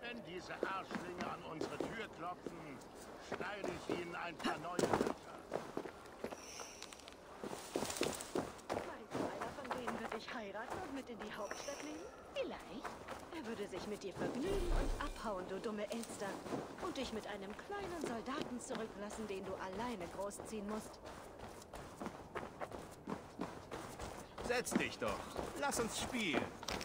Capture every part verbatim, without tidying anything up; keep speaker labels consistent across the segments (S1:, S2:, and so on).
S1: Wenn diese Arschlinge an unsere Tür klopfen, schneide ich ihnen ein paar neue Löcher.
S2: Meinst du, einer von denen wird dich heiraten und mit in die Hauptstadt nehmen? Vielleicht. Er würde sich mit dir vergnügen und abhauen, du dumme Elster. Und dich mit einem kleinen Soldaten zurücklassen, den du alleine großziehen musst.
S3: Setz dich doch. Lass uns spielen.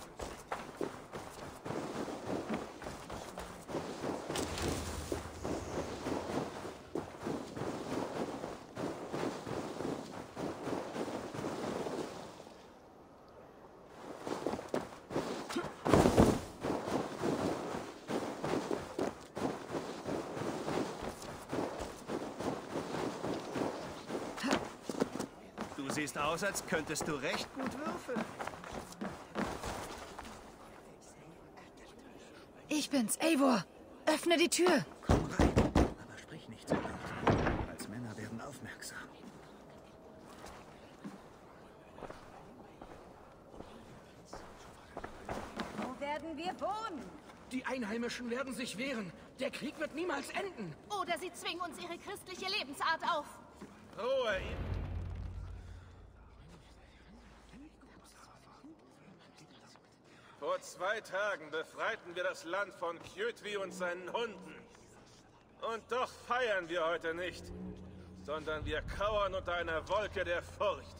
S3: Du siehst aus, als könntest du recht gut würfeln.
S4: Ich bin's, Eivor. Öffne die Tür.
S5: Komm rein, aber sprich nicht so laut. Als Männer werden aufmerksam.
S6: Wo werden wir wohnen?
S7: Die Einheimischen werden sich wehren. Der Krieg wird niemals enden.
S8: Oder sie zwingen uns ihre christliche Lebensart auf.
S3: Ruhe! Vor zwei Tagen befreiten wir das Land von Kjötvi und seinen Hunden. Und doch feiern wir heute nicht, sondern wir kauern unter einer Wolke der Furcht.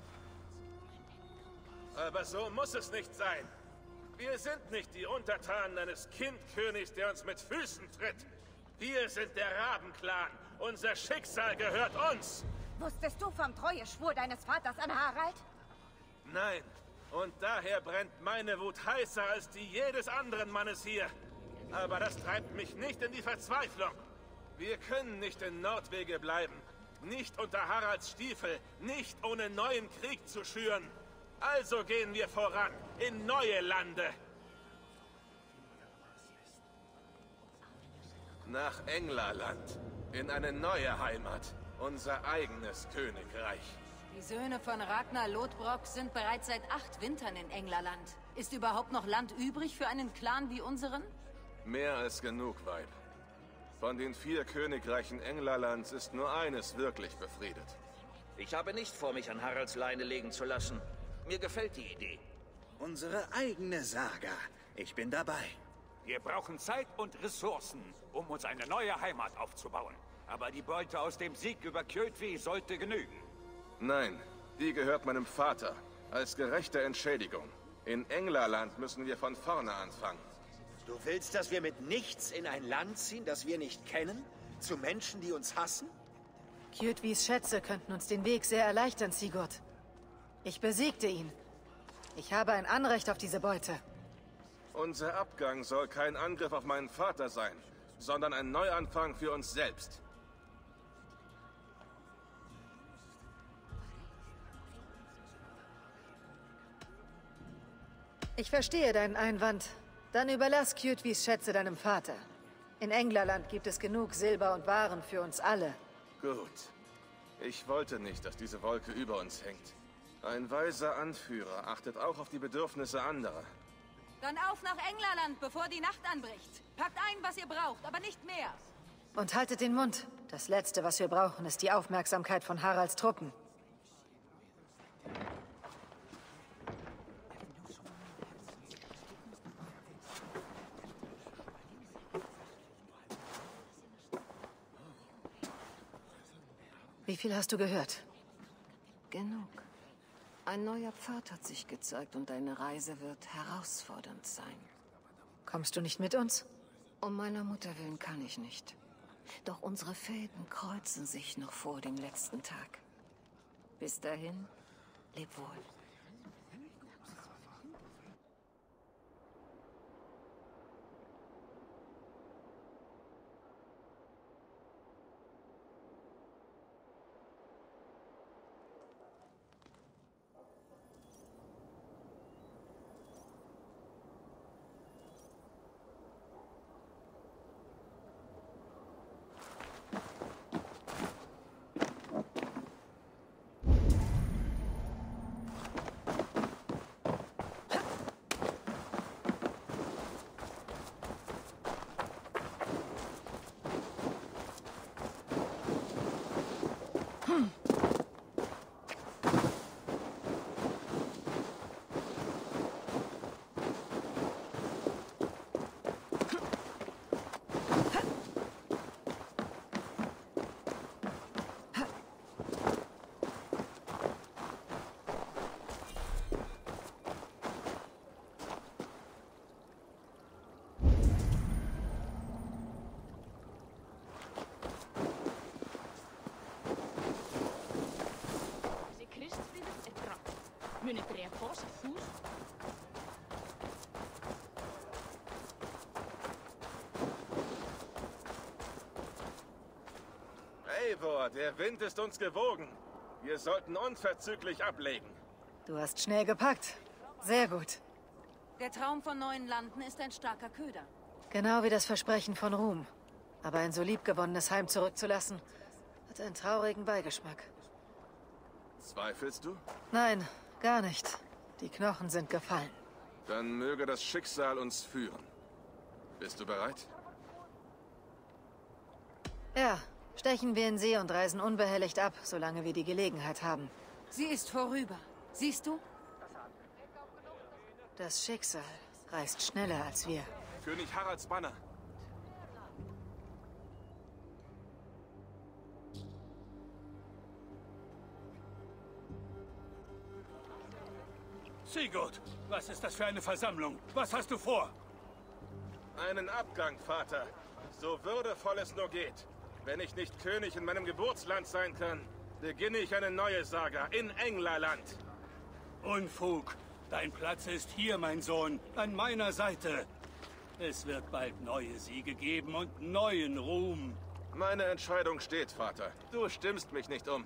S3: Aber so muss es nicht sein. Wir sind nicht die Untertanen eines Kindkönigs, der uns mit Füßen tritt. Wir sind der Rabenclan. Unser Schicksal gehört uns.
S6: Wusstest du vom Treueschwur deines Vaters an Harald?
S3: Nein. Und daher brennt meine Wut heißer als die jedes anderen Mannes hier. Aber das treibt mich nicht in die Verzweiflung. Wir können nicht in Nordwege bleiben. Nicht unter Haralds Stiefel. Nicht ohne neuen Krieg zu schüren. Also gehen wir voran. In neue Lande. Nach Englerland. In eine neue Heimat. Unser eigenes Königreich.
S4: Die Söhne von Ragnar Lodbrok sind bereits seit acht Wintern in Englerland. Ist überhaupt noch Land übrig für einen Clan wie unseren?
S3: Mehr als genug, Weib. Von den vier Königreichen Englerlands ist nur eines wirklich befriedet.
S9: Ich habe nicht vor, mich an Haralds Leine legen zu lassen. Mir gefällt die Idee.
S5: Unsere eigene Saga. Ich bin dabei.
S10: Wir brauchen Zeit und Ressourcen, um uns eine neue Heimat aufzubauen. Aber die Beute aus dem Sieg über Kjötvi sollte genügen.
S3: Nein, die gehört meinem Vater. Als gerechte Entschädigung. In Englerland müssen wir von vorne anfangen.
S9: Du willst, dass wir mit nichts in ein Land ziehen, das wir nicht kennen? Zu Menschen, die uns hassen?
S4: Kjötvis Schätze könnten uns den Weg sehr erleichtern, Sigurd. Ich besiegte ihn. Ich habe ein Anrecht auf diese Beute.
S3: Unser Abgang soll kein Angriff auf meinen Vater sein, sondern ein Neuanfang für uns selbst.
S4: Ich verstehe deinen Einwand. Dann überlass Kjötvis Schätze deinem Vater. In Englerland gibt es genug Silber und Waren für uns alle.
S3: Gut. Ich wollte nicht, dass diese Wolke über uns hängt. Ein weiser Anführer achtet auch auf die Bedürfnisse anderer.
S4: Dann auf nach Englerland, bevor die Nacht anbricht. Packt ein, was ihr braucht, aber nicht mehr. Und haltet den Mund. Das Letzte, was wir brauchen, ist die Aufmerksamkeit von Haralds Truppen. Wie viel hast du gehört?
S11: Genug. Ein neuer Pfad hat sich gezeigt und deine Reise wird herausfordernd sein.
S4: Kommst du nicht mit uns?
S11: Um meiner Mutter willen kann ich nicht. Doch unsere Fäden kreuzen sich noch vor dem letzten Tag. Bis dahin, leb wohl.
S8: kunnen trefos, Fuß.
S3: Eivor, der Wind ist uns gewogen. Wir sollten unverzüglich ablegen.
S4: Du hast schnell gepackt. Sehr gut. Der Traum von neuen Landen ist ein starker Köder.
S2: Genau wie das Versprechen von Ruhm. Aber ein so liebgewonnenes Heim zurückzulassen, hat einen traurigen Beigeschmack.
S3: Zweifelst du?
S2: Nein, gar nicht. Die Knochen sind gefallen.
S3: Dann möge das Schicksal uns führen. Bist du bereit?
S2: Ja, stechen wir in See und reisen unbehelligt ab, solange wir die Gelegenheit haben.
S4: Sie ist vorüber. Siehst du?
S2: Das Schicksal reist schneller als wir.
S3: König Haralds Banner.
S10: Sigurd, was ist das für eine Versammlung? Was hast du vor?
S3: Einen Abgang, Vater. So würdevoll es nur geht. Wenn ich nicht König in meinem Geburtsland sein kann, beginne ich eine neue Saga in Englerland.
S10: Unfug. Dein Platz ist hier, mein Sohn, an meiner Seite. Es wird bald neue Siege geben und neuen Ruhm.
S3: Meine Entscheidung steht, Vater. Du stimmst mich nicht um.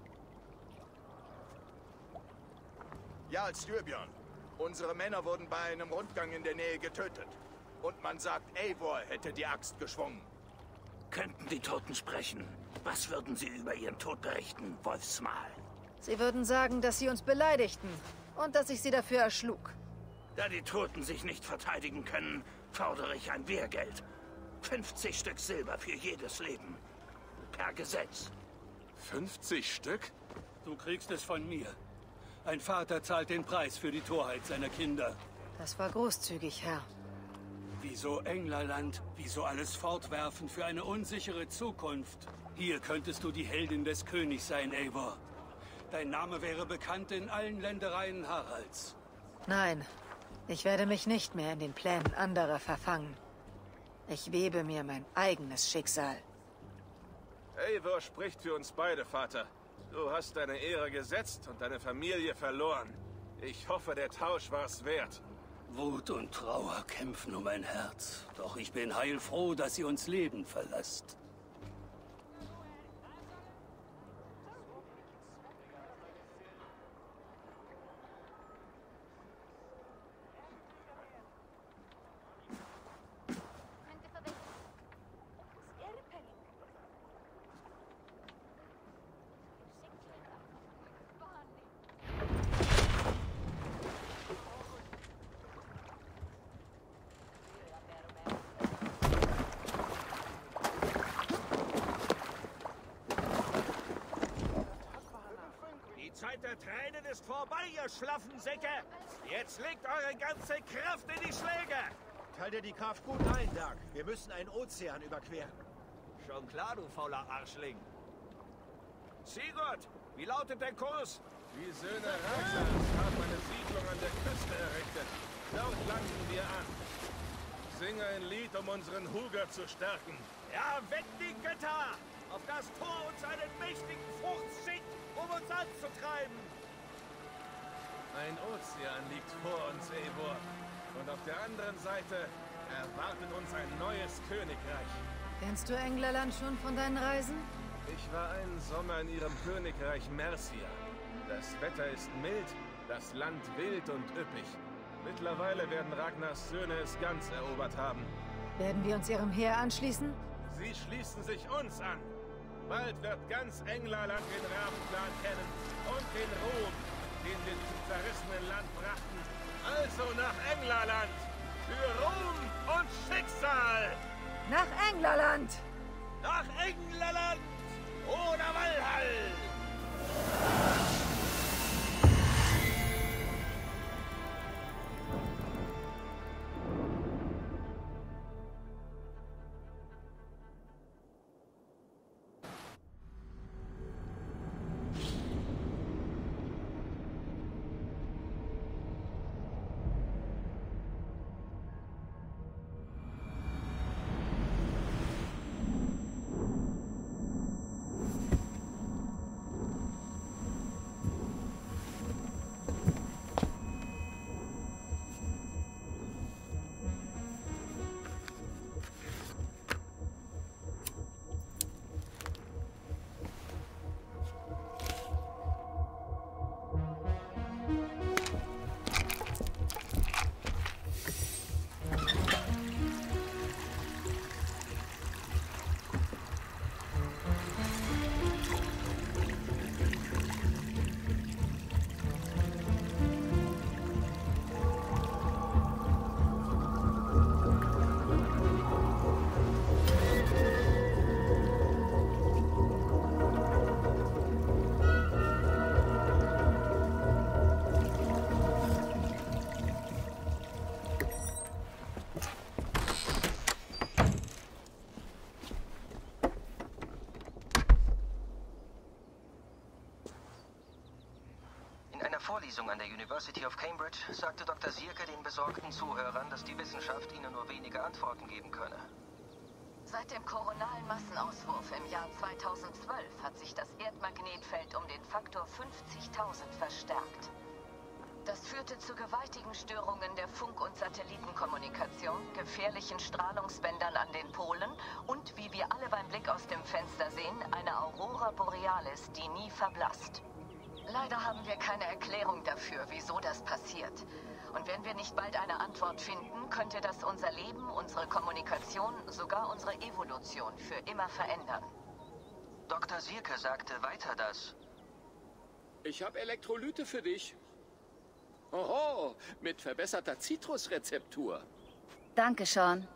S1: Ja, Styrbjörn. Unsere Männer wurden bei einem Rundgang in der Nähe getötet. Und man sagt, Eivor hätte die Axt geschwungen.
S12: Könnten die Toten sprechen? Was würden sie über ihren Tod berichten, Wolfsmal?
S2: Sie würden sagen, dass sie uns beleidigten und dass ich sie dafür erschlug.
S12: Da die Toten sich nicht verteidigen können, fordere ich ein Wehrgeld. fünfzig Stück Silber für jedes Leben. Per Gesetz.
S3: fünfzig Stück?
S10: Du kriegst es von mir. Ein Vater zahlt den Preis für die Torheit seiner Kinder.
S2: Das war großzügig, Herr.
S10: Wieso Englerland? Wieso alles fortwerfen für eine unsichere Zukunft? Hier könntest du die Heldin des Königs sein, Eivor. Dein Name wäre bekannt in allen Ländereien Haralds.
S2: Nein, ich werde mich nicht mehr in den Plänen anderer verfangen. Ich webe mir mein eigenes Schicksal.
S3: Eivor spricht für uns beide, Vater. Du hast deine Ehre gesetzt und deine Familie verloren. Ich hoffe, der Tausch war's wert.
S10: Wut und Trauer kämpfen um mein Herz. Doch ich bin heilfroh, dass ihr uns lebend verlasst.
S9: Die Zeit der Tränen ist vorbei, ihr schlaffen Säcke! Jetzt legt eure ganze Kraft in die Schläge!
S5: Teil dir die Kraft gut ein, Dag. Wir müssen einen Ozean überqueren.
S9: Schon klar, du fauler Arschling. Sigurd, wie lautet der Kurs?
S3: Die Söhne Ragsans haben eine Siedlung an der Küste errichtet. Dort landen wir an. Singe ein Lied, um unseren Huger zu stärken.
S9: Ja, weg die Götter! Auf das Tor uns einen mächtigen Furz schickt, um uns anzutreiben!
S3: Ein Ozean liegt vor uns, Eivor. Und auf der anderen Seite erwartet uns ein neues Königreich.
S2: Kennst du Englerland schon von deinen Reisen?
S3: Ich war einen Sommer in ihrem Königreich Mercia. Das Wetter ist mild, das Land wild und üppig. Mittlerweile werden Ragnars Söhne es ganz erobert haben.
S2: Werden wir uns ihrem Heer anschließen?
S3: Sie schließen sich uns an. Bald wird ganz Englerland den Rabenplan kennen und den Ruhm, den wir diesem zerrissenen Land brachten. Also nach Englerland! Für Ruhm und Schicksal!
S2: Nach Englerland!
S9: Nach Englerland oder Valhall!
S13: Vorlesung an der University of Cambridge sagte Doktor Sierke den besorgten Zuhörern, dass die Wissenschaft ihnen nur wenige Antworten geben könne.
S11: Seit dem koronalen Massenauswurf im Jahr zweitausendzwölf hat sich das Erdmagnetfeld um den Faktor fünfzigtausend verstärkt. Das führte zu gewaltigen Störungen der Funk- und Satellitenkommunikation, gefährlichen Strahlungsbändern an den Polen und, wie wir alle beim Blick aus dem Fenster sehen, einer Aurora Borealis, die nie verblasst. Leider haben wir keine Erklärung dafür, wieso das passiert. Und wenn wir nicht bald eine Antwort finden, könnte das unser Leben, unsere Kommunikation, sogar unsere Evolution für immer verändern.
S13: Doktor Sierke sagte weiter, dass...
S14: Ich habe Elektrolyte für dich. Oho, mit verbesserter Zitrusrezeptur.
S11: Danke, Sean.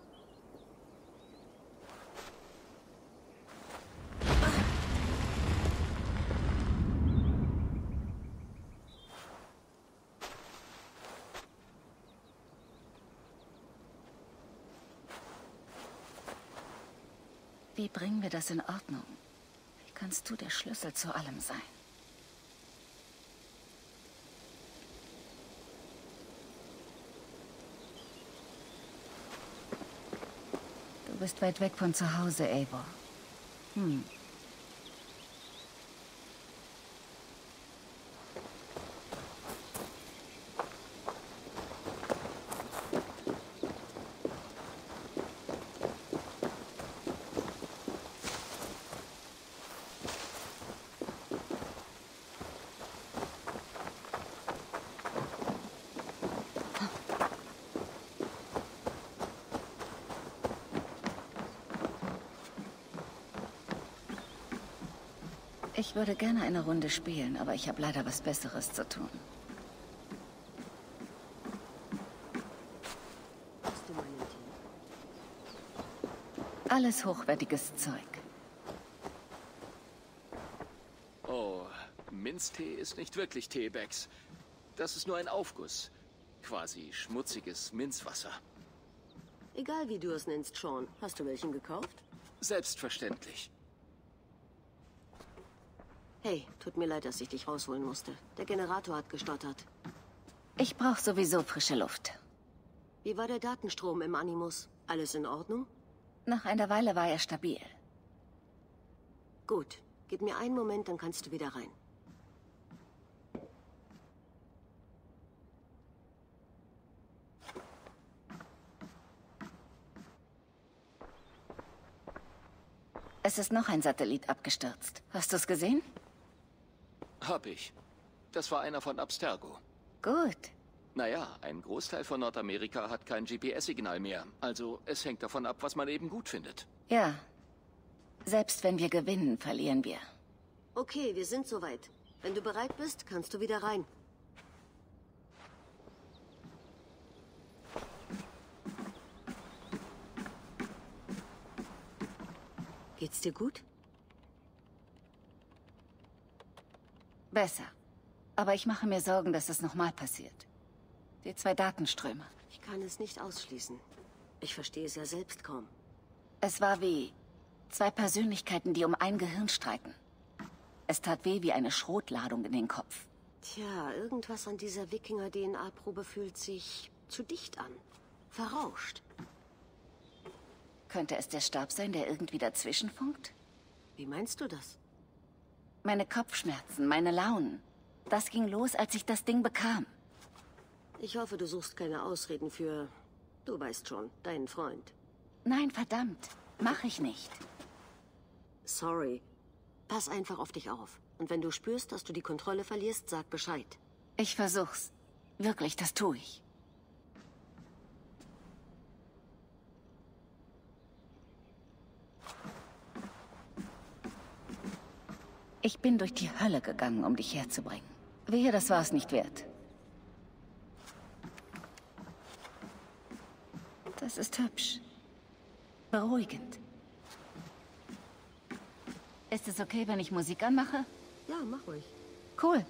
S11: Wie bringen wir das in Ordnung? Wie kannst du der Schlüssel zu allem sein? Du bist weit weg von zu Hause, Eivor. Hm. Ich würde gerne eine Runde spielen, aber ich habe leider was Besseres zu tun. Alles hochwertiges Zeug.
S14: Oh, Minztee ist nicht wirklich Tee, Bex. Das ist nur ein Aufguss. Quasi schmutziges Minzwasser.
S15: Egal wie du es nennst, Sean. Hast du welchen gekauft?
S14: Selbstverständlich.
S15: Hey, tut mir leid, dass ich dich rausholen musste. Der Generator hat gestottert.
S11: Ich brauche sowieso frische Luft.
S15: Wie war der Datenstrom im Animus? Alles in Ordnung?
S11: Nach einer Weile war er stabil.
S15: Gut. Gib mir einen Moment, dann kannst du wieder rein.
S11: Es ist noch ein Satellit abgestürzt. Hast du es gesehen?
S14: Hab ich. Das war einer von Abstergo.
S11: Gut.
S14: Naja, ein Großteil von Nordamerika hat kein G P S-Signal mehr. Also es hängt davon ab, was man eben gut findet.
S11: Ja. Selbst wenn wir gewinnen, verlieren wir.
S15: Okay, wir sind soweit. Wenn du bereit bist, kannst du wieder rein. Geht's dir gut?
S11: Besser. Aber ich mache mir Sorgen, dass es nochmal passiert. Die zwei Datenströme.
S15: Ich kann es nicht ausschließen. Ich verstehe es ja selbst kaum.
S11: Es war wie zwei Persönlichkeiten, die um ein Gehirn streiten. Es tat weh wie eine Schrotladung in den Kopf.
S15: Tja, irgendwas an dieser Wikinger-D N A-Probe fühlt sich zu dicht an. Verrauscht.
S11: Könnte es der Stab sein, der irgendwie dazwischen funkt?
S15: Wie meinst du das?
S11: Meine Kopfschmerzen, meine Launen. Das ging los, als ich das Ding bekam.
S15: Ich hoffe, du suchst keine Ausreden für... Du weißt schon, deinen Freund.
S11: Nein, verdammt. Mach ich nicht.
S15: Sorry. Pass einfach auf dich auf. Und wenn du spürst, dass du die Kontrolle verlierst, sag Bescheid.
S11: Ich versuch's. Wirklich, das tue ich. Ich bin durch die Hölle gegangen, um dich herzubringen. Wehe, das war es nicht wert. Das ist hübsch. Beruhigend. Ist es okay, wenn ich Musik anmache?
S15: Ja, mach ruhig.
S11: Cool.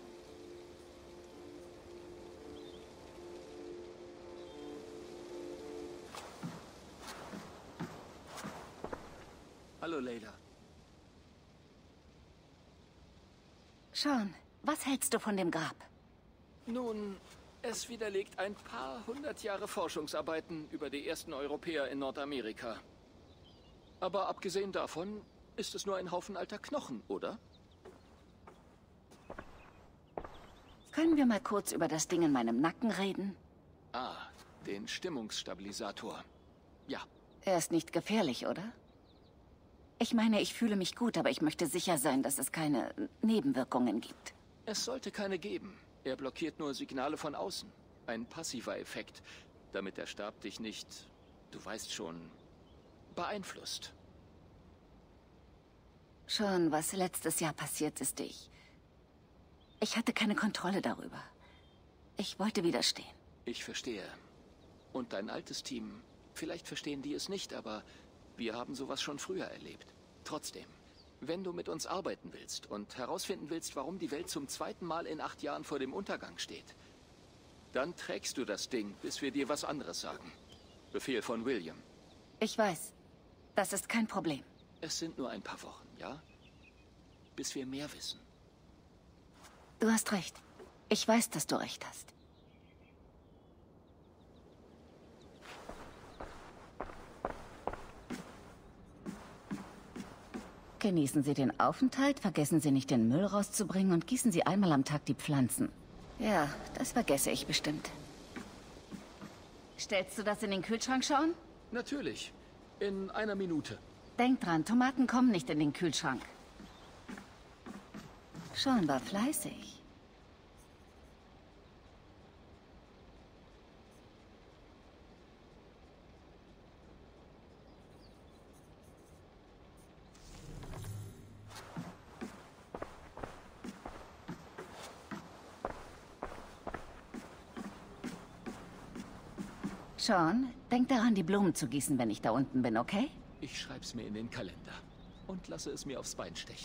S14: Hallo, Layla.
S11: Sean, was hältst du von dem Grab?
S14: Nun, es widerlegt ein paar hundert Jahre Forschungsarbeiten über die ersten Europäer in Nordamerika. Aber abgesehen davon ist es nur ein Haufen alter Knochen, oder?
S16: Können wir mal kurz über das Ding in meinem Nacken reden?
S14: Ah, den Stimmungsstabilisator. Ja.
S16: Er ist nicht gefährlich, oder? Ich meine, ich fühle mich gut, aber ich möchte sicher sein, dass es keine Nebenwirkungen gibt.
S14: Es sollte keine geben. Er blockiert nur Signale von außen. Ein passiver Effekt, damit der Stab dich nicht, du weißt schon, beeinflusst.
S16: Schon, was letztes Jahr passiert ist, ich... Ich hatte keine Kontrolle darüber. Ich wollte widerstehen.
S14: Ich verstehe. Und dein altes Team, vielleicht verstehen die es nicht, aber wir haben sowas schon früher erlebt. Trotzdem, wenn du mit uns arbeiten willst und herausfinden willst, warum die Welt zum zweiten Mal in acht Jahren vor dem Untergang steht, dann trägst du das Ding, bis wir dir was anderes sagen. Befehl von William.
S16: Ich weiß. Das ist kein Problem.
S14: Es sind nur ein paar Wochen, ja? Bis wir mehr wissen.
S16: Du hast recht. Ich weiß, dass du recht hast. Genießen Sie den Aufenthalt, vergessen Sie nicht, den Müll rauszubringen und gießen Sie einmal am Tag die Pflanzen. Ja, das vergesse ich bestimmt. Stellst du das in den Kühlschrank, Sean?
S14: Natürlich. In einer Minute.
S16: Denk dran, Tomaten kommen nicht in den Kühlschrank. Sean war fleißig. Sean, denk daran, die Blumen zu gießen, wenn ich da unten bin, okay?
S14: Ich schreib's mir in den Kalender und lasse es mir aufs Bein stechen.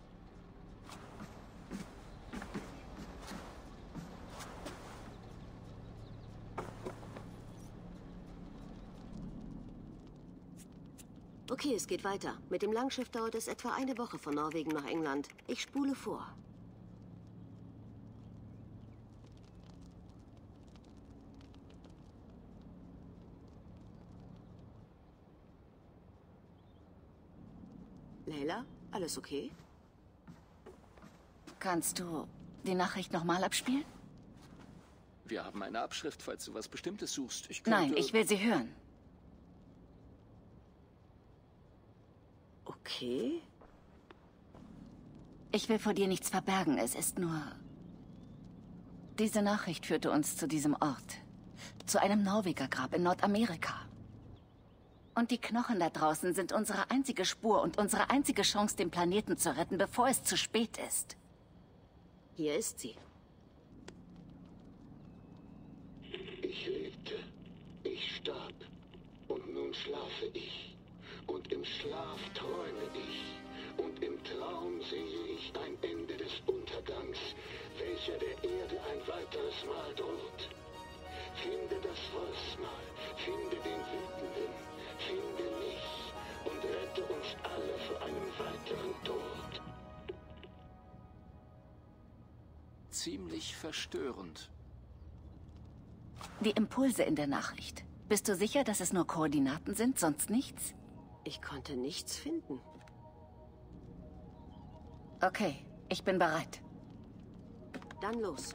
S15: Okay, es geht weiter. Mit dem Langschiff dauert es etwa eine Woche von Norwegen nach England. Ich spule vor. Layla, alles okay?
S16: Kannst du die Nachricht nochmal abspielen?
S14: Wir haben eine Abschrift, falls du was Bestimmtes suchst. Ich könnte...
S16: Nein, ich will sie hören.
S15: Okay.
S16: Ich will vor dir nichts verbergen. Es ist nur... Diese Nachricht führte uns zu diesem Ort. Zu einem Norwegergrab in Nordamerika. Und die Knochen da draußen sind unsere einzige Spur und unsere einzige Chance, den Planeten zu retten, bevor es zu spät ist.
S15: Hier ist sie.
S17: Ich lebte, ich starb und nun schlafe ich. Und im Schlaf träume ich. Und im Traum sehe ich ein Ende des Untergangs, welcher der Erde ein weiteres Mal droht. Finde das Wolfsmal, finde den Wütenden, finde mich und rette uns alle vor einem weiteren Tod.
S14: Ziemlich verstörend.
S16: Die Impulse in der Nachricht. Bist du sicher, dass es nur Koordinaten sind, sonst nichts?
S15: Ich konnte nichts finden.
S16: Okay, ich bin bereit.
S15: Dann los.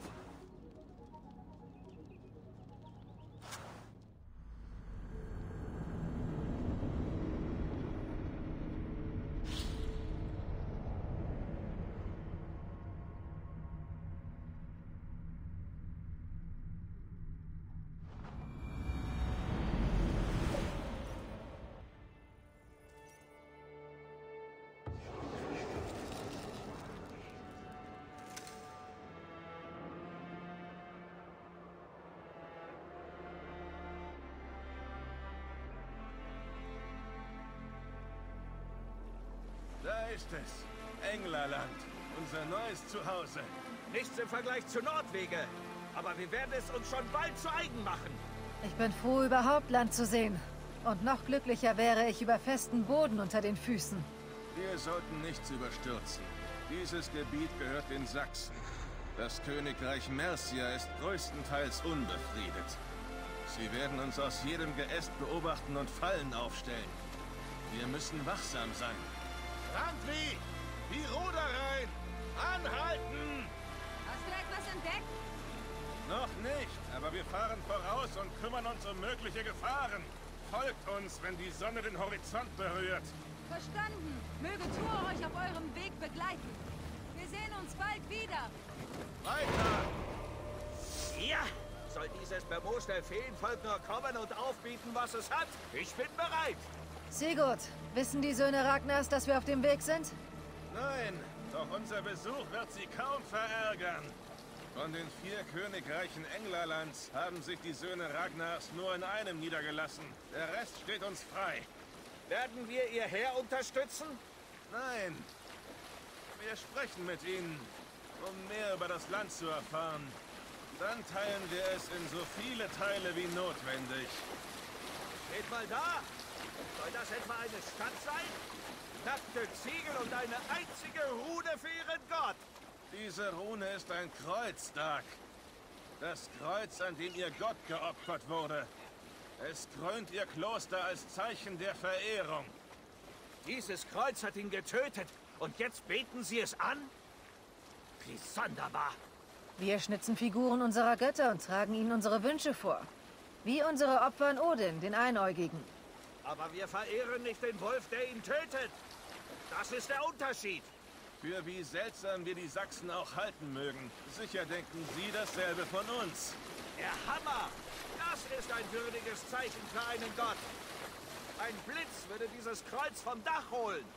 S3: Da ist es. Englerland. Unser neues Zuhause.
S9: Nichts im Vergleich zu Nordwege. Aber wir werden es uns schon bald zu eigen machen.
S4: Ich bin froh, überhaupt Land zu sehen. Und noch glücklicher wäre ich über festen Boden unter den Füßen.
S3: Wir sollten nichts überstürzen. Dieses Gebiet gehört den Sachsen. Das Königreich Mercia ist größtenteils unbefriedet. Sie werden uns aus jedem Geäst beobachten und Fallen aufstellen. Wir müssen wachsam sein.
S9: Randvi! Die Rudereien! Anhalten!
S4: Hast du etwas entdeckt?
S3: Noch nicht, aber wir fahren voraus und kümmern uns um mögliche Gefahren. Folgt uns, wenn die Sonne den Horizont berührt.
S4: Verstanden. Möge Thor euch auf eurem Weg begleiten. Wir sehen uns bald wieder.
S9: Weiter! Ja! Soll dieses bemooste Feenvolk nur kommen und aufbieten, was es hat? Ich bin bereit!
S4: Sigurd, wissen die Söhne Ragnars, dass wir auf dem Weg sind?
S3: Nein, doch unser Besuch wird sie kaum verärgern. Von den vier Königreichen Englerlands haben sich die Söhne Ragnars nur in einem niedergelassen. Der Rest steht uns frei.
S9: Werden wir ihr Heer unterstützen?
S3: Nein. Wir sprechen mit ihnen, um mehr über das Land zu erfahren. Dann teilen wir es in so viele Teile wie notwendig.
S9: Steht mal da! Soll das etwa eine Stadt sein? Nackte Ziegel und eine einzige Rune für ihren Gott!
S3: Diese Rune ist ein Kreuz, Dark. Das Kreuz, an dem ihr Gott geopfert wurde. Es krönt ihr Kloster als Zeichen der Verehrung.
S9: Dieses Kreuz hat ihn getötet und jetzt beten sie es an? Wie sonderbar!
S4: Wir schnitzen Figuren unserer Götter und tragen ihnen unsere Wünsche vor. Wie unsere Opfer an Odin, den Einäugigen.
S9: Aber wir verehren nicht den Wolf, der ihn tötet. Das ist der Unterschied.
S3: Für wie seltsam wir die Sachsen auch halten mögen. Sicher denken sie dasselbe von uns.
S9: Der Hammer! Das ist ein würdiges Zeichen für einen Gott. Ein Blitz würde dieses Kreuz vom Dach holen.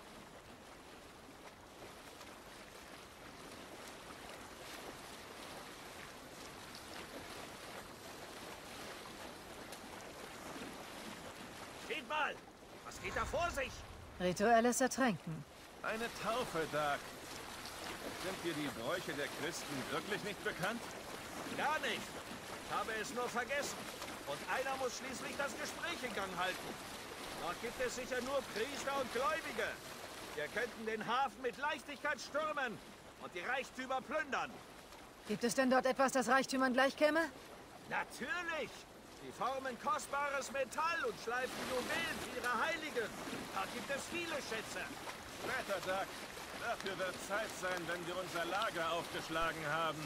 S9: Steht mal! Was geht da vor sich?
S4: Rituelles Ertränken.
S3: Eine Taufe, Dark. Sind dir die Bräuche der Christen wirklich nicht bekannt?
S9: Gar nicht. Ich habe es nur vergessen. Und einer muss schließlich das Gespräch in Gang halten. Dort gibt es sicher nur Priester und Gläubige. Wir könnten den Hafen mit Leichtigkeit stürmen und die Reichtümer plündern.
S4: Gibt es denn dort etwas, das Reichtümern gleichkäme?
S9: Natürlich! Sie formen kostbares Metall und schleifen Juwelen für ihre Heiligen. Dort gibt es viele Schätze.
S3: Später, Dark. Dafür wird Zeit sein, wenn wir unser Lager aufgeschlagen haben.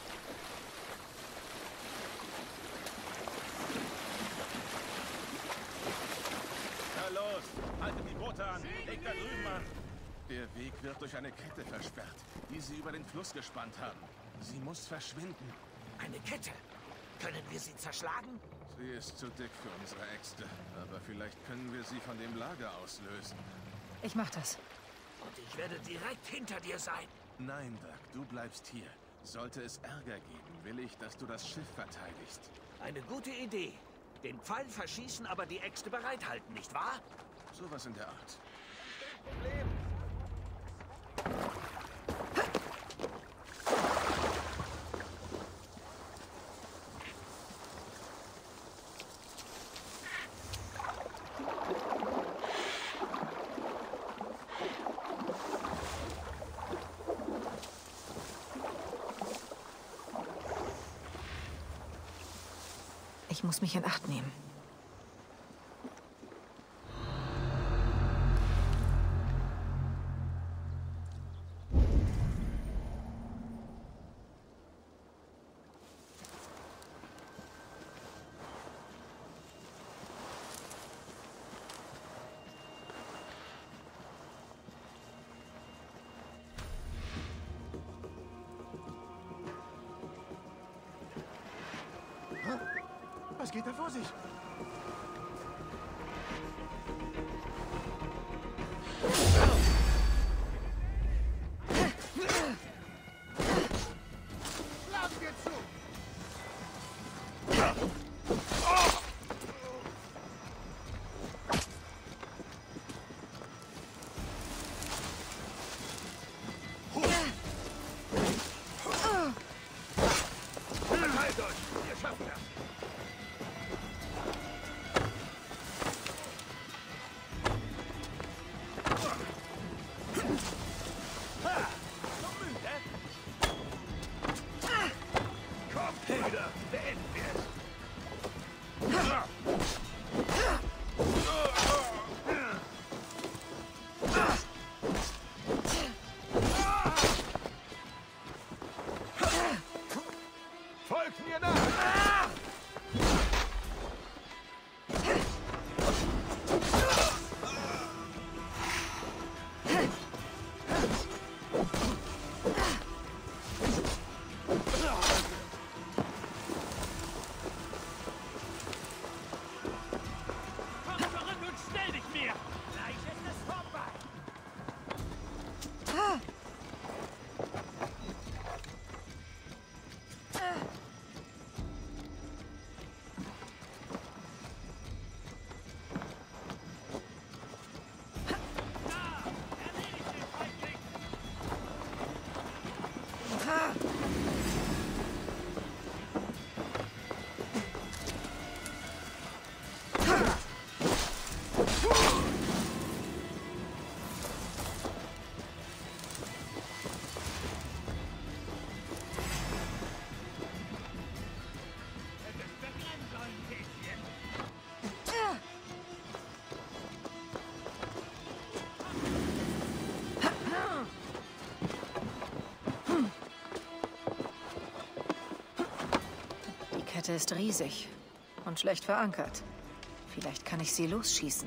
S3: Na los, haltet die Boote an. Legt da drüben an. Der Weg wird durch eine Kette versperrt, die sie über den Fluss gespannt haben. Sie muss verschwinden.
S9: Eine Kette? Können wir sie zerschlagen?
S3: Sie ist zu dick für unsere Äxte, aber vielleicht können wir sie von dem Lager auslösen.
S4: Ich mach das.
S9: Und ich werde direkt hinter dir sein.
S3: Nein, Dark, du bleibst hier. Sollte es Ärger geben, will ich, dass du das Schiff verteidigst.
S9: Eine gute Idee. Den Pfeil verschießen, aber die Äxte bereithalten, nicht wahr?
S3: Sowas in der Art.
S9: Kein Problem.
S4: Ich muss mich in Acht nehmen.
S1: Was geht da vor sich? Schlagen wir zu!
S9: Verteilt euch! Ihr schafft das!
S4: Kette ist riesig und schlecht verankert. Vielleicht kann ich sie losschießen.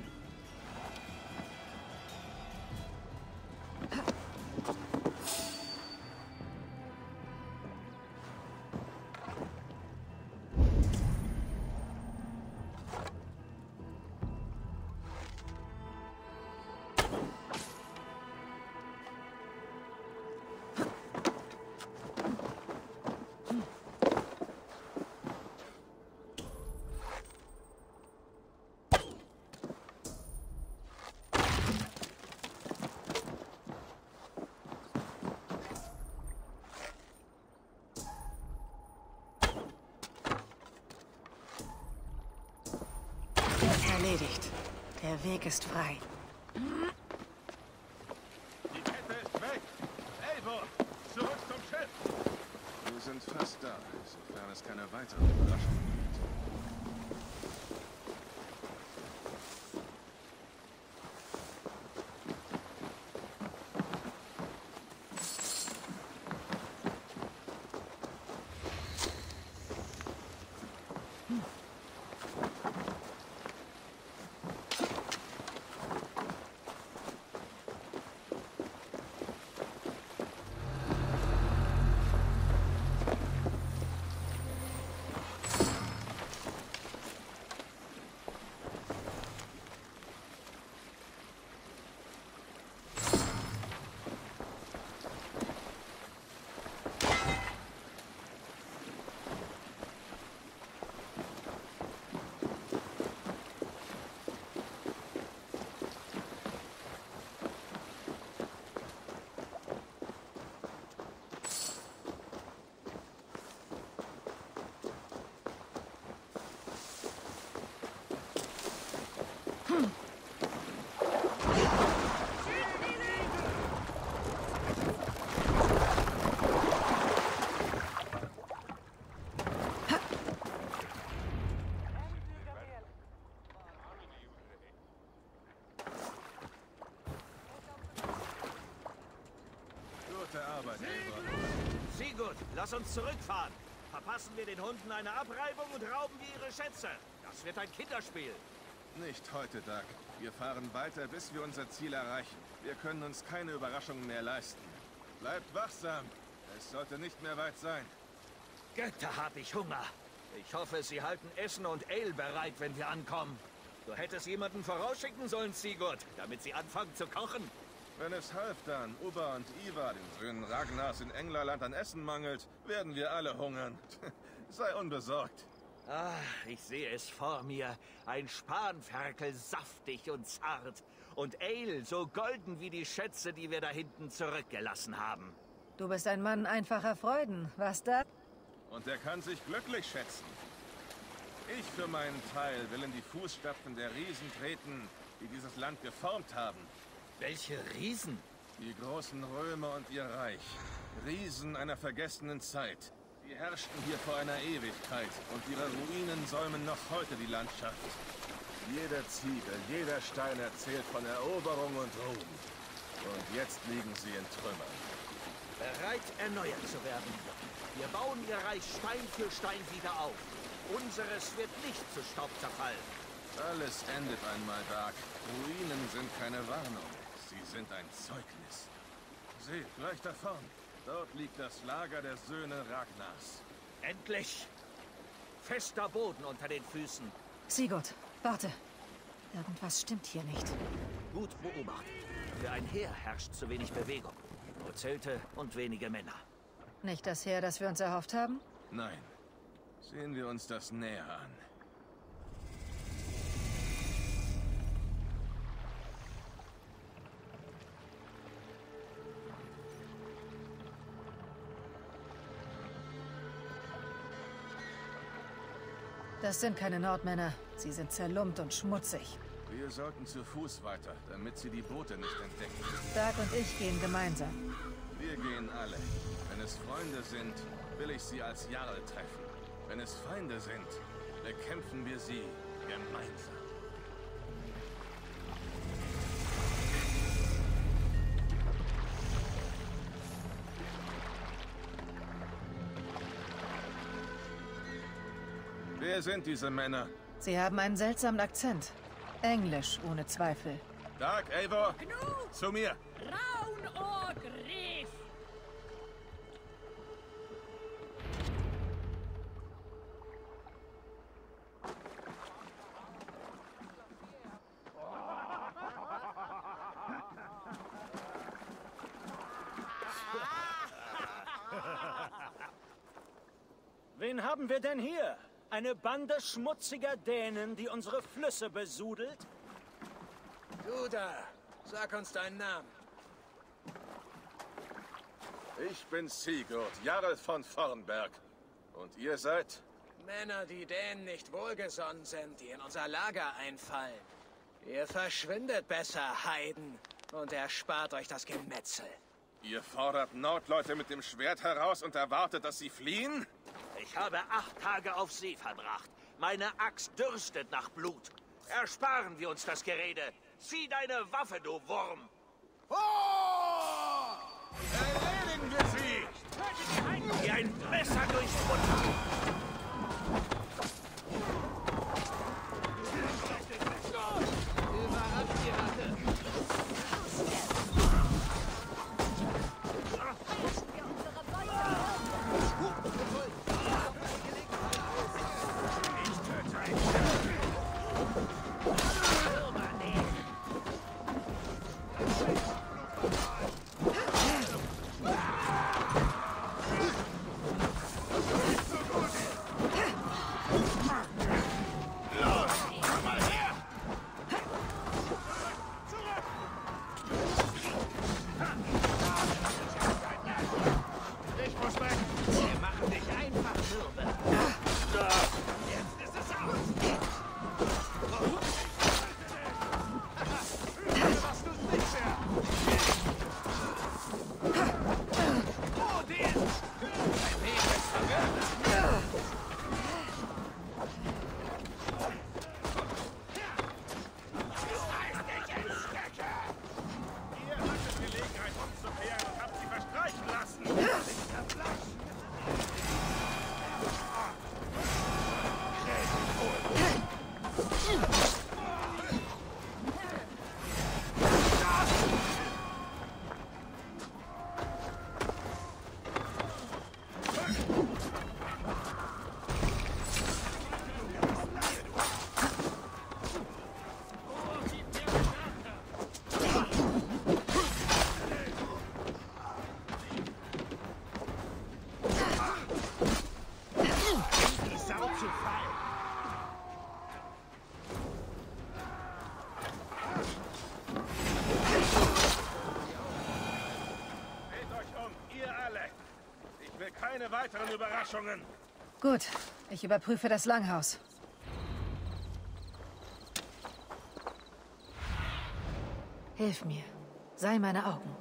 S4: Erledigt. Der Weg ist frei.
S3: Die Kette ist weg. Eivor, zurück zum Schiff.
S18: Wir sind fast da, sofern es keine weiteren Überraschungen gibt.
S9: Sigurd, lass uns zurückfahren. Verpassen wir den Hunden eine Abreibung und rauben wir ihre Schätze. Das wird ein Kinderspiel.
S18: Nicht heute, Doug. Wir fahren weiter, bis wir unser Ziel erreichen. Wir können uns keine Überraschungen mehr leisten. Bleibt wachsam. Es sollte nicht mehr weit sein.
S9: Götter, hab ich Hunger. Ich hoffe, Sie halten Essen und Ale bereit, wenn wir ankommen. Du hättest jemanden vorausschicken sollen, Sigurd, damit sie anfangen zu kochen.
S18: Wenn es Halfdan, Ubba und Ivar, den Söhnen Ragnars in Englerland an Essen mangelt, werden wir alle hungern. Sei unbesorgt.
S9: Ah, ich sehe es vor mir. Ein Spanferkel, saftig und zart. Und Ale, so golden wie die Schätze, die wir da hinten zurückgelassen haben.
S4: Du bist ein Mann einfacher Freuden, was da?
S18: Und er kann sich glücklich schätzen. Ich für meinen Teil will in die Fußstapfen der Riesen treten, die dieses Land geformt haben.
S9: Welche Riesen?
S18: Die großen Römer und ihr Reich. Riesen einer vergessenen Zeit. Die herrschten hier vor einer Ewigkeit und ihre Ruinen säumen noch heute die Landschaft. Jeder Ziegel, jeder Stein erzählt von Eroberung und Ruhm. Und jetzt liegen sie in Trümmern.
S9: Bereit, erneuert zu werden. Wir bauen ihr Reich Stein für Stein wieder auf. Unseres wird nicht zu Staub zerfallen.
S18: Alles endet einmal, Doug. Ruinen sind keine Warnung. Sie sind ein Zeugnis. Seht, gleich da vorn. Dort liegt das Lager der Söhne Ragnars.
S9: Endlich! Fester Boden unter den Füßen.
S4: Sigurd, warte. Irgendwas stimmt hier nicht.
S9: Gut beobachtet. Für ein Heer herrscht zu wenig Bewegung. Nur Zelte und wenige Männer.
S4: Nicht das Heer, das wir uns erhofft haben?
S18: Nein. Sehen wir uns das näher an.
S4: Das sind keine Nordmänner. Sie sind zerlumpt und schmutzig.
S18: Wir sollten zu Fuß weiter, damit sie die Boote nicht entdecken.
S4: Dag und ich gehen gemeinsam.
S18: Wir gehen alle. Wenn es Freunde sind, will ich sie als Jarl treffen. Wenn es Feinde sind, bekämpfen wir sie gemeinsam. Wer sind diese Männer?
S4: Sie haben einen seltsamen Akzent. Englisch, ohne Zweifel.
S18: Dark Eivor, zu mir.
S19: Raunohr Griff!
S9: Wen haben wir denn hier? Eine Bande schmutziger Dänen, die unsere Flüsse besudelt?
S7: Du da, sag uns deinen Namen.
S18: Ich bin Sigurd, Jarl von Vornberg. Und ihr seid?
S7: Männer, die Dänen nicht wohlgesonnen sind, die in unser Lager einfallen. Ihr verschwindet besser, Heiden, und erspart euch das Gemetzel.
S18: Ihr fordert Nordleute mit dem Schwert heraus und erwartet, dass sie fliehen?
S9: Ich habe acht Tage auf See verbracht. Meine Axt dürstet nach Blut. Ersparen wir uns das Gerede. Zieh deine Waffe, du Wurm!
S18: Oh! Erledigen wir sie!
S9: Wie ein Messer durchs Butter!
S19: Überrascht die Ratte!
S18: Keine weiteren Überraschungen.
S4: Gut, ich überprüfe das Langhaus. Hilf mir. Sei meine Augen.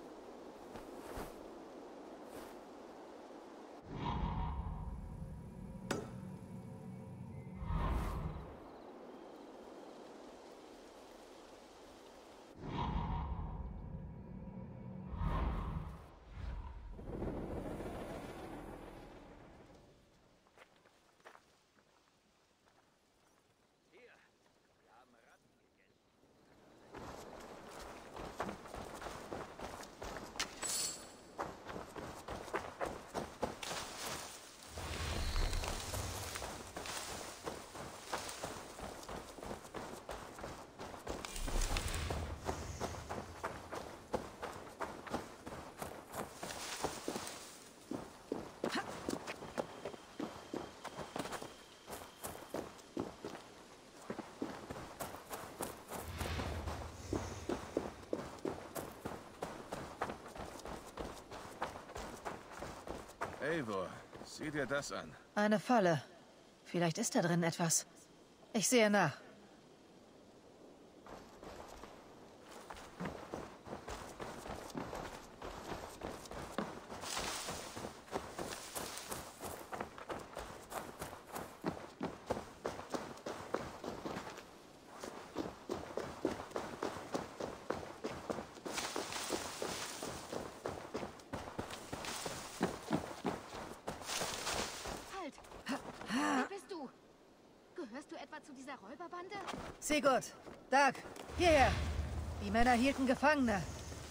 S18: Eivor, sieh dir das an.
S4: Eine Falle. Vielleicht ist da drin etwas. Ich sehe nach.
S8: Wer bist du?
S4: Sigurd, Dag, hierher. Die Männer hielten Gefangene.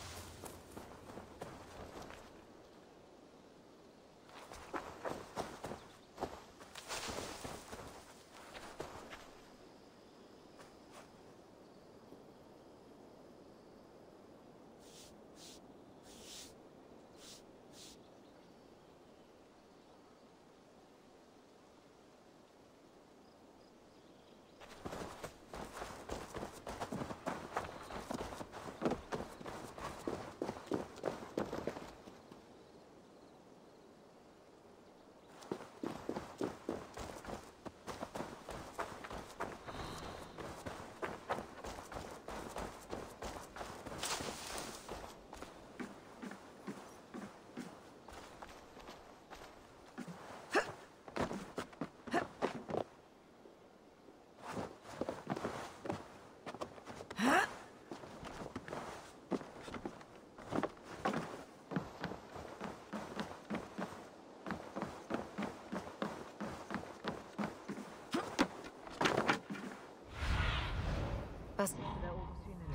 S4: Was? Da oben Sühnen.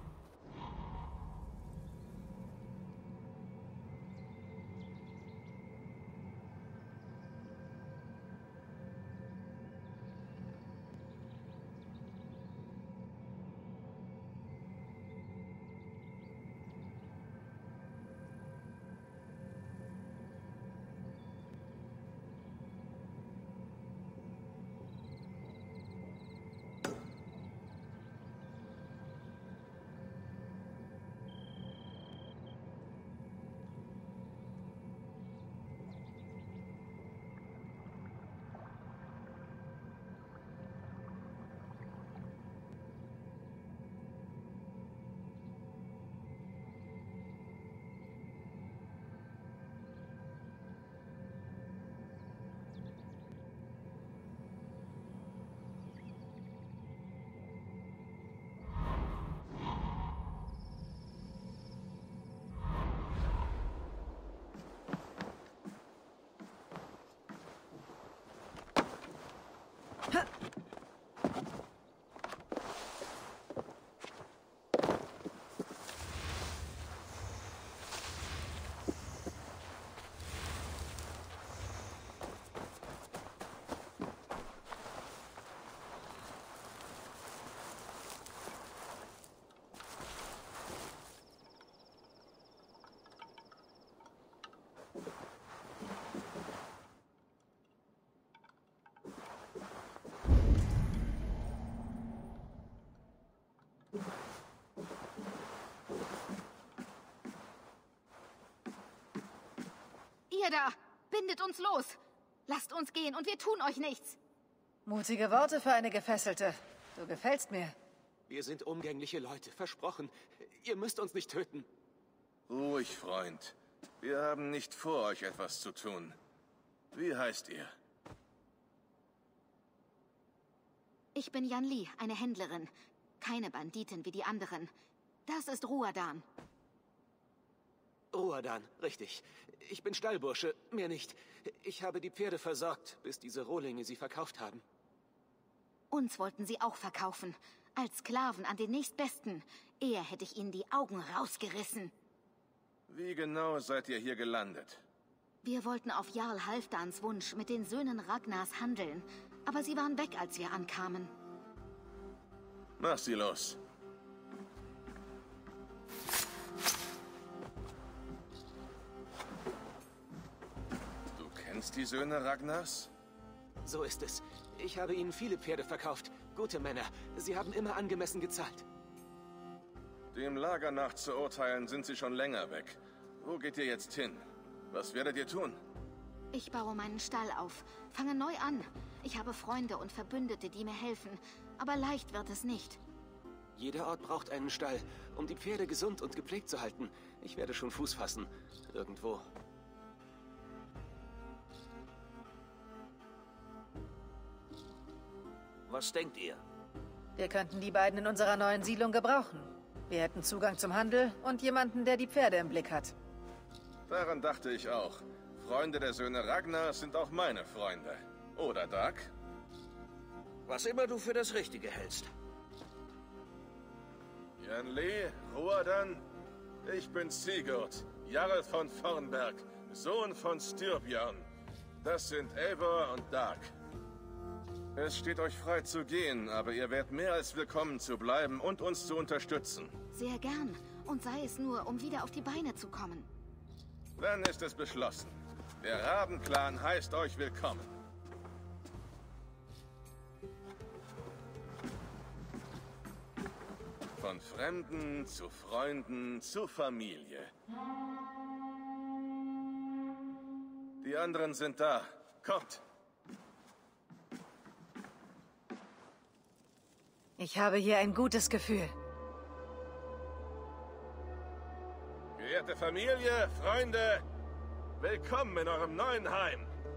S8: Ihr da! Bindet uns los! Lasst uns gehen und wir tun euch nichts!
S4: Mutige Worte für eine Gefesselte. Du gefällst mir.
S20: Wir sind umgängliche Leute, versprochen. Ihr müsst uns nicht töten.
S18: Ruhig, Freund. Wir haben nicht vor, euch etwas zu tun. Wie heißt ihr?
S8: Ich bin Yan Li, eine Händlerin. Keine Banditin wie die anderen. Das ist Ruadan.
S20: Ruadan, richtig. Ich bin Stallbursche, mehr nicht. Ich habe die Pferde versorgt, bis diese Rohlinge sie verkauft haben.
S8: Uns wollten sie auch verkaufen. Als Sklaven an den nächstbesten. Eher hätte ich ihnen die Augen rausgerissen.
S18: Wie genau seid ihr hier gelandet?
S8: Wir wollten auf Jarl Halfdans Wunsch mit den Söhnen Ragnars handeln. Aber sie waren weg, als wir ankamen.
S18: Mach sie los. Du kennst die Söhne Ragnars?
S20: So ist es. Ich habe ihnen viele Pferde verkauft. Gute Männer. Sie haben immer angemessen gezahlt.
S18: Dem Lager nach zu urteilen, sind sie schon länger weg. Wo geht ihr jetzt hin? Was werdet ihr tun?
S8: Ich baue meinen Stall auf, fange neu an. Ich habe Freunde und Verbündete, die mir helfen. Aber leicht wird es nicht.
S20: Jeder Ort braucht einen Stall, um die Pferde gesund und gepflegt zu halten. Ich werde schon Fuß fassen. Irgendwo.
S12: Was denkt ihr?
S4: Wir könnten die beiden in unserer neuen Siedlung gebrauchen. Wir hätten Zugang zum Handel und jemanden, der die Pferde im Blick hat.
S18: Daran dachte ich auch. Freunde der Söhne Ragnars sind auch meine Freunde. Oder, Dag?
S12: Was immer du für das Richtige hältst.
S18: Jan Lee, Ruadan, ich bin Sigurd, Jarl von Vornberg, Sohn von Styrbjörn. Das sind Eivor und Dag. Es steht euch frei zu gehen, aber ihr werdet mehr als willkommen zu bleiben und uns zu unterstützen.
S8: Sehr gern. Und sei es nur, um wieder auf die Beine zu kommen.
S18: Dann ist es beschlossen. Der Rabenclan heißt euch willkommen. Von Fremden zu Freunden zu Familie. Die anderen sind da. Kommt!
S4: Ich habe hier ein gutes Gefühl.
S18: Geehrte Familie, Freunde, willkommen in eurem neuen Heim.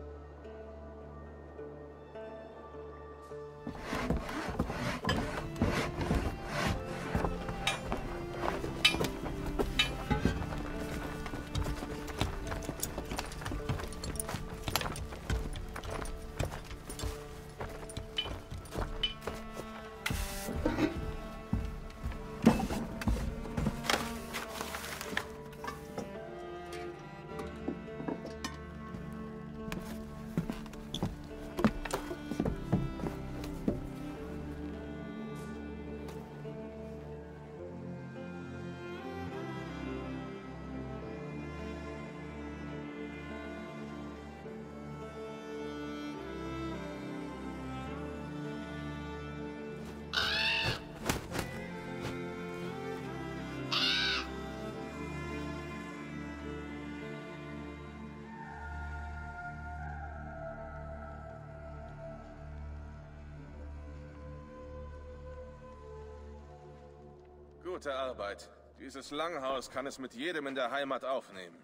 S18: Gute Arbeit. Dieses Langhaus kann es mit jedem in der Heimat aufnehmen.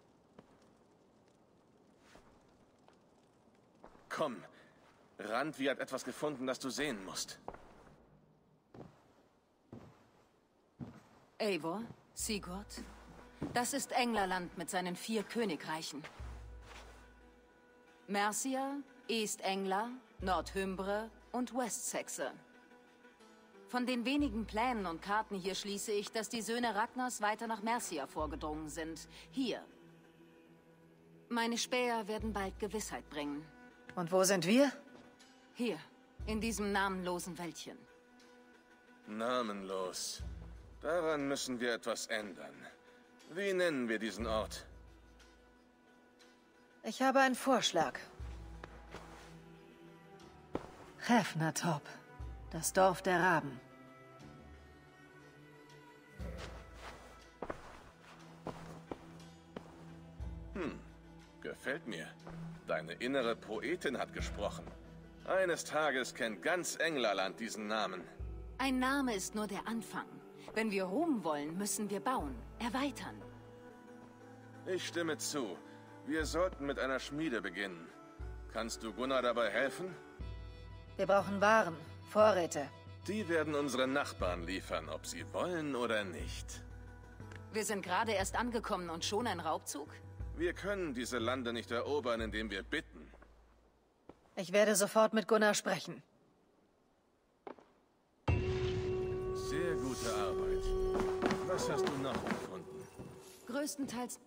S18: Komm, Randvi hat etwas gefunden, das du sehen musst.
S4: Eivor, Sigurd, das ist Englerland mit seinen vier Königreichen. Mercia, East Engla, Nordhymbre und Westsexe. Von den wenigen Plänen und Karten hier schließe ich, dass die Söhne Ragnars weiter nach Mercia vorgedrungen sind. Hier. Meine Späher werden bald Gewissheit bringen.
S16: Und wo sind wir?
S4: Hier, in diesem namenlosen Wäldchen.
S18: Namenlos. Daran müssen wir etwas ändern. Wie nennen wir diesen Ort?
S16: Ich habe einen Vorschlag. Hrefnatop. Das Dorf der Raben.
S18: Hm, gefällt mir. Deine innere Poetin hat gesprochen. Eines Tages kennt ganz Englerland diesen Namen.
S4: Ein Name ist nur der Anfang. Wenn wir Ruhm wollen, müssen wir bauen, erweitern.
S18: Ich stimme zu. Wir sollten mit einer Schmiede beginnen. Kannst du Gunnar dabei helfen?
S16: Wir brauchen Waren. Vorräte.
S18: Die werden unsere Nachbarn liefern, ob sie wollen oder nicht.
S4: Wir sind gerade erst angekommen und schon ein Raubzug?
S18: Wir können diese Lande nicht erobern, indem wir bitten.
S16: Ich werde sofort mit Gunnar sprechen.
S18: Sehr gute Arbeit. Was hast du noch gefunden?
S4: Größtenteils...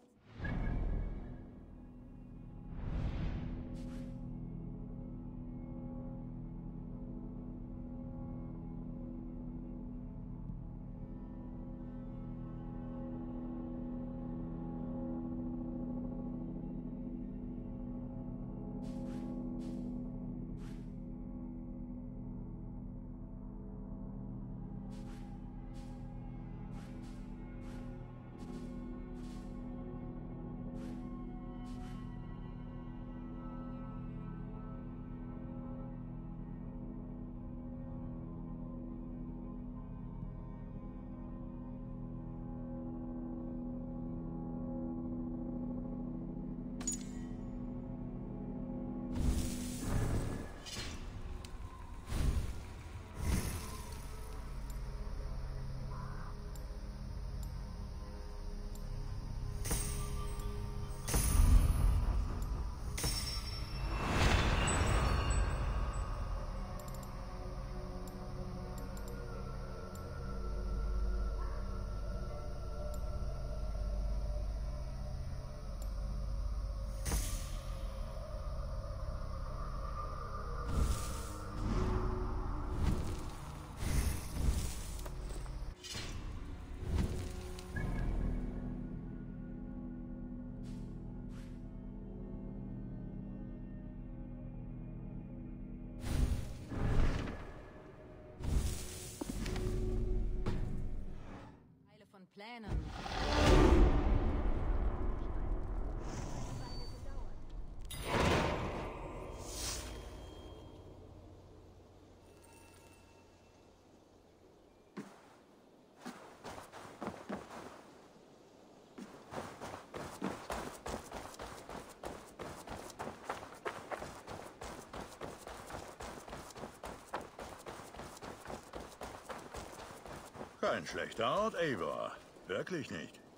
S4: können.
S21: Kein schlechter Ort, Eivor. Wirklich nicht.